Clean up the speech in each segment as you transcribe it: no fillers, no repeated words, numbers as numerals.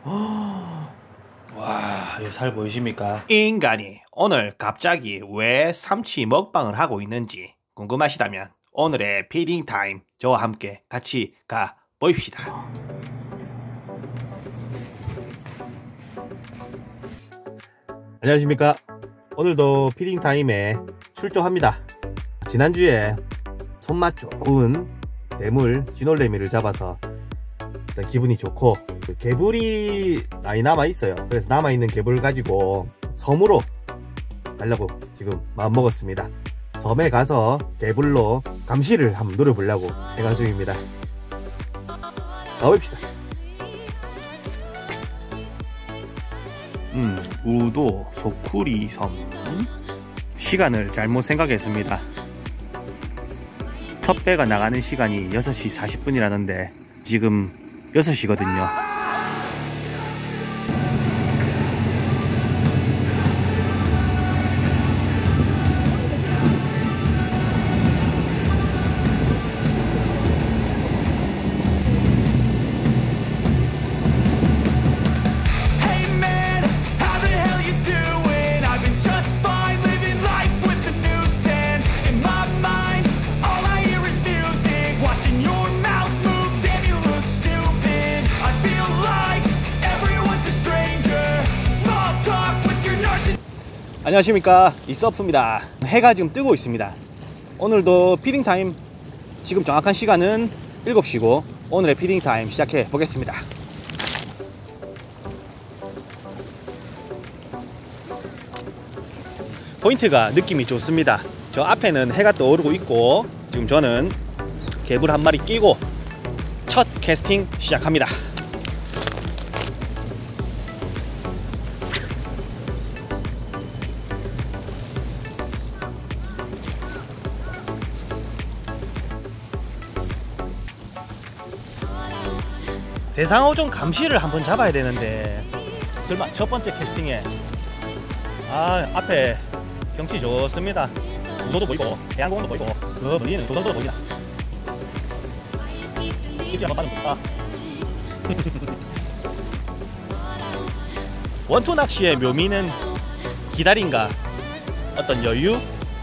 와, 이 살 보이십니까? 인간이 오늘 갑자기 왜 삼치 먹방을 하고 있는지 궁금하시다면 오늘의 피딩 타임 저와 함께 같이 가 보입시다. 안녕하십니까? 오늘도 피딩 타임에 출조합니다. 지난주에 손맛 좋은 대물 진올래미를 잡아서 일단 기분이 좋고, 개불이 많이 남아있어요. 그래서 남아있는 개불 가지고 섬으로 가려고 지금 마음먹었습니다. 섬에 가서 개불로 감시를 한번 노려보려고 생각 중입니다. 가봅시다. 우도 소쿠리 섬. 시간을 잘못 생각했습니다. 첫 배가 나가는 시간이 6시 40분이라는데 지금 6시거든요. 안녕하십니까, 이서프입니다. 해가 지금 뜨고 있습니다. 오늘도 피딩 타임, 지금 정확한 시간은 7시고 오늘의 피딩 타임 시작해 보겠습니다. 포인트가 느낌이 좋습니다. 저 앞에는 해가 떠오르고 있고 지금 저는 개불 한 마리 끼고 첫 캐스팅 시작합니다. 대상어종 감시를 한번 잡아야 되는데 설마 첫 번째 캐스팅에 앞에 경치 좋습니다. 우도도 보이고 해양공원도 보이고 저 멀리는 조선소도 보이나. 입질 한번 받으면 좋다. 원투 낚시의 묘미는 기다림과 어떤 여유?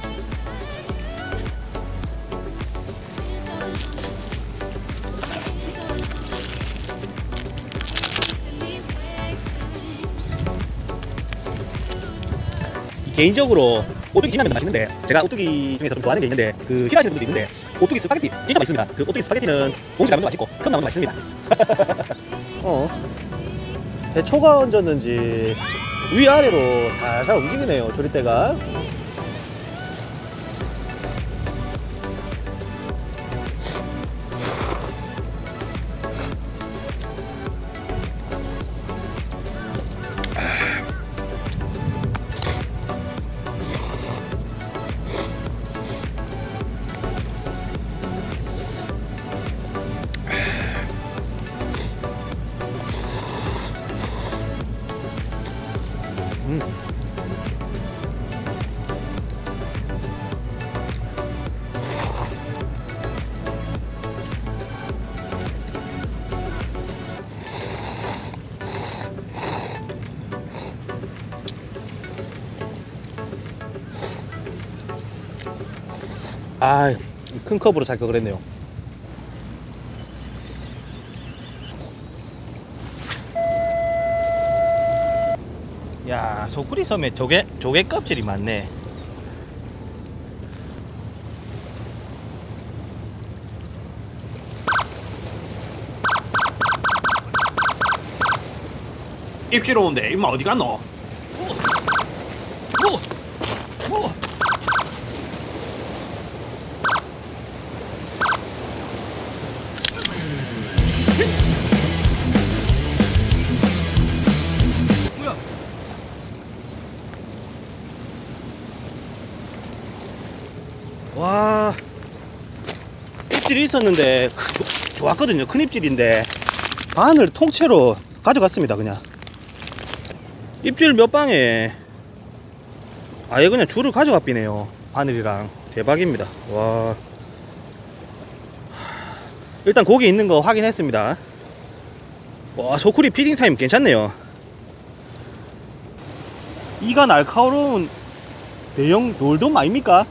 개인적으로 오뚜기 진라면도 맛있는데 제가 오뚜기 중에서 좀 좋아하는 게 있는데 싫어하시는 분들도 있는데 오뚜기 스파게티 진짜 맛있습니다. 오뚜기 스파게티는 봉지 라면도 맛있고 큰 라면도 맛있습니다. 대초가 얹었는지 위아래로 살살 움직이네요, 조리대가. 큰 컵으로 살 걸 그랬네요. 야, 소쿠리 섬에 조개 껍질이 많네. 입질 오는데 임마 어디 갔노? 와, 입질이 있었는데 좋았거든요. 큰 입질인데 바늘 통째로 가져갔습니다. 그냥 입질 몇 방에 아예 그냥 줄을 가져가 비네요. 바늘이랑. 대박입니다. 와, 일단 고기 있는 거 확인했습니다. 와, 소쿠리 피딩 타임 괜찮네요. 이가 날카로운 대형 돌돔 아닙니까?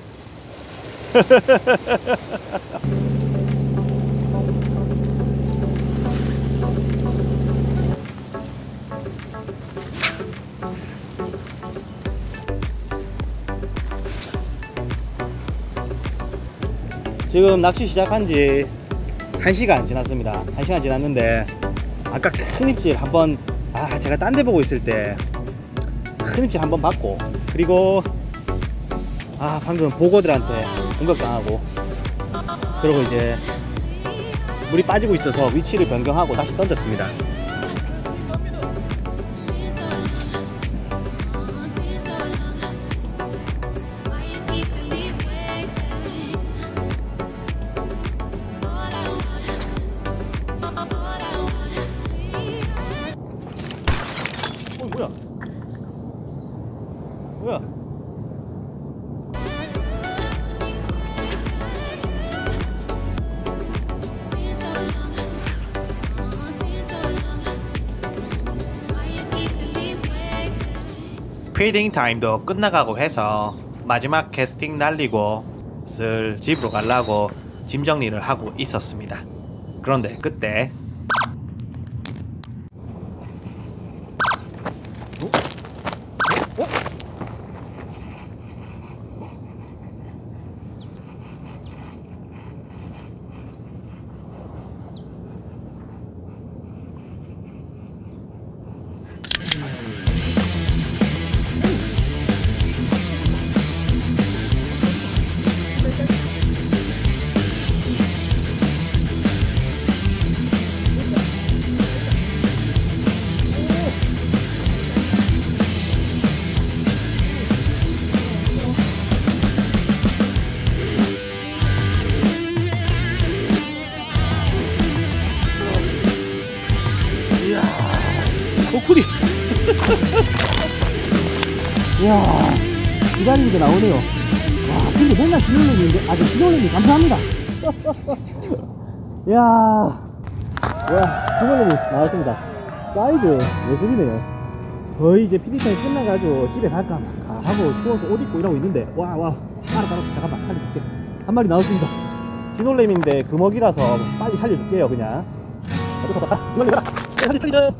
지금 낚시 시작한 지 1시간 지났습니다. 1시간 지났는데 아까 큰 입질 한번 제가 딴 데 보고 있을 때 큰 입질 한번 받고, 그리고 방금 보고들한테 공격당하고, 그리고 이제 물이 빠지고 있어서 위치를 변경하고 다시 던졌습니다. 뭐야? 뭐야? 피딩 타임도 끝나가고 해서 마지막 캐스팅 날리고 슬 집으로 가려고 짐 정리를 하고 있었습니다. 그런데 그때 소쿠리. 이야, 기다리는 게 나오네요. 와, 근데 맨날 진올림인데, 진올림이 감사합니다. 이야, 진올림이 나왔습니다. 사이즈 예술이네요. 거의 이제 피디타임 끝나가지고 집에 갈까 말까 하고 추워서 옷 입고 이러고 있는데, 알아, 잠깐만, 살려줄게. 한 마리 나왔습니다. 진올림인데 금어기라서 빨리 살려줄게요, 그냥. 진올림 가라! 살리자!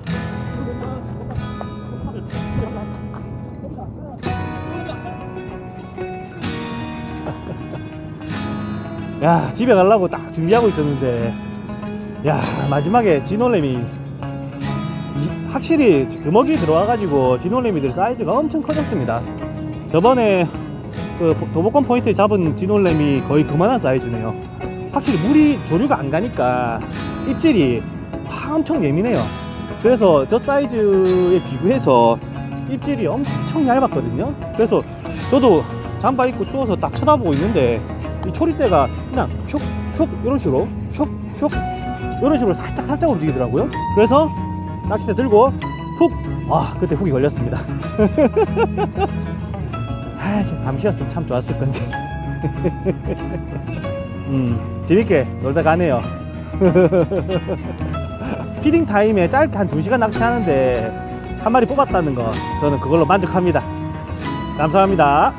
야, 집에 가려고 딱 준비하고 있었는데, 야, 마지막에 진올림이 확실히 금어기 들어와가지고 진올림이들 사이즈가 엄청 커졌습니다. 저번에 그 도보권 포인트에 잡은 진올림이 거의 그만한 사이즈네요. 확실히 물이 조류가 안 가니까 입질이 엄청 예민해요. 그래서 저 사이즈에 비교해서 입질이 엄청 얇았거든요. 그래서 저도 잠바 입고 추워서 딱 쳐다보고 있는데 이 초리대가 그냥 슉슉 이런 식으로 슉슉 이런 식으로 살짝 움직이더라고요. 그래서 낚싯대 들고 훅! 그때 훅이 걸렸습니다. 좀 감시였으면 참 좋았을 건데. 재밌게 놀다 가네요. 피딩 타임에 짧게 한 2시간 낚시하는데 한 마리 뽑았다는 거, 저는 그걸로 만족합니다. 감사합니다.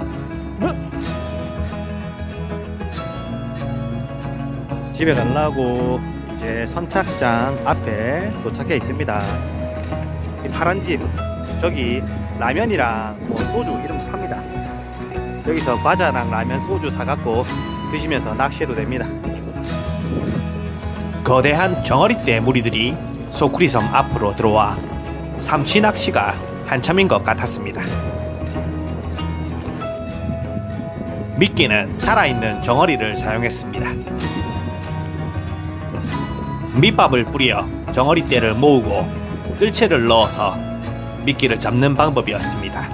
집에 가려고 이제 선착장 앞에 도착해 있습니다. 이 파란 집, 저기 라면이랑 소주 이런 거 팝니다. 저기서 과자랑 라면, 소주 사갖고 드시면서 낚시해도 됩니다. 거대한 정어리대 무리들이 소쿠리섬 앞으로 들어와 삼치 낚시가 한참인 것 같았습니다. 미끼는 살아있는 정어리를 사용했습니다. 밑밥을 뿌려 정어리대를 모으고 뜰채를 넣어서 미끼를 잡는 방법이었습니다.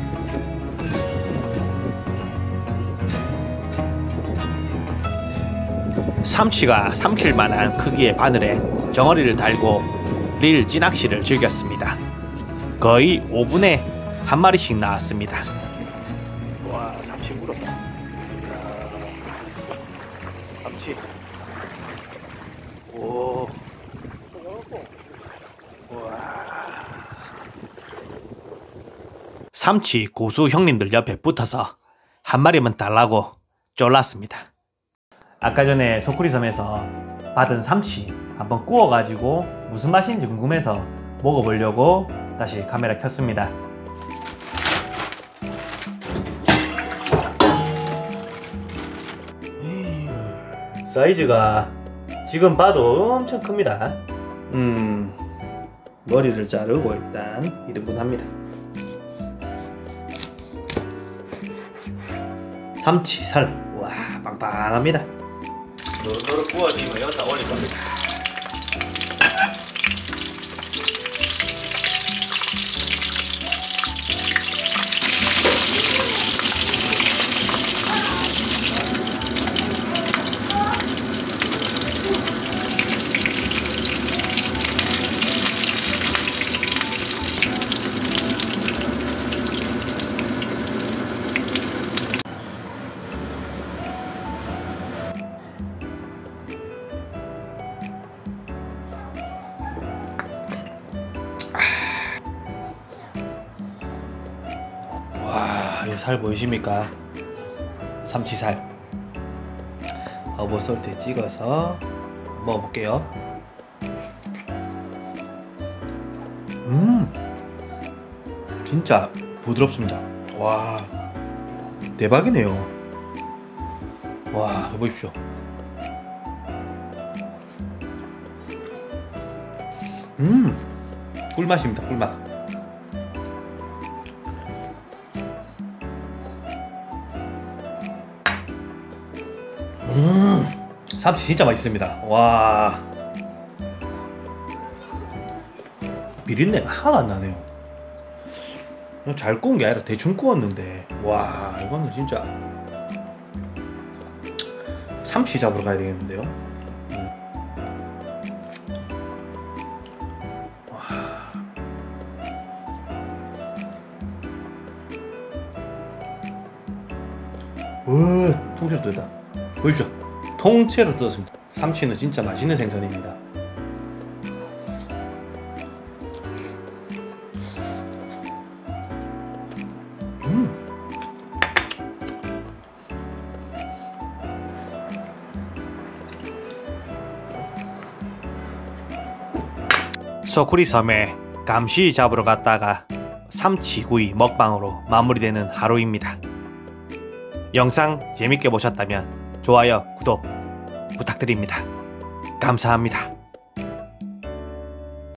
삼치가 삼킬 만한 크기의 바늘에 정어리를 달고 릴 찌낚시를 즐겼습니다. 거의 5분에 한 마리씩 나왔습니다. 와, 삼치 물었다. 삼치. 오. 삼치 고수 형님들 옆에 붙어서 한 마리만 달라고 쫄랐습니다. 아까 전에 소쿠리섬에서 받은 삼치 한번 구워가지고 무슨 맛인지 궁금해서 먹어보려고 다시 카메라 켰습니다. 사이즈가 지금 봐도 엄청 큽니다. 머리를 자르고 일단 1인분 합니다. 삼치 살, 와 빵빵합니다. 노릇노릇 구워지면 여기다 올릴 겁니다. 와, 이 살 보이십니까? 삼치살. 허브솔트에 찍어서 먹어볼게요. 진짜 부드럽습니다. 와, 대박이네요. 와, 보십시오. 꿀맛입니다, 꿀맛. 삼치 진짜 맛있습니다. 와, 비린내가 하나도 안 나네요. 그냥 잘 구운 게 아니라 대충 구웠는데, 와, 이거는 진짜 삼치 잡으러 가야 되겠는데요. 와, 통째로 뜯다. 보십시오. 통째로 뜯었습니다. 삼치는 진짜 맛있는 생선입니다. 소쿠리섬에 감시 잡으러 갔다가 삼치구이 먹방으로 마무리되는 하루입니다. 영상 재밌게 보셨다면 좋아요, 구독 부탁드립니다. 감사합니다.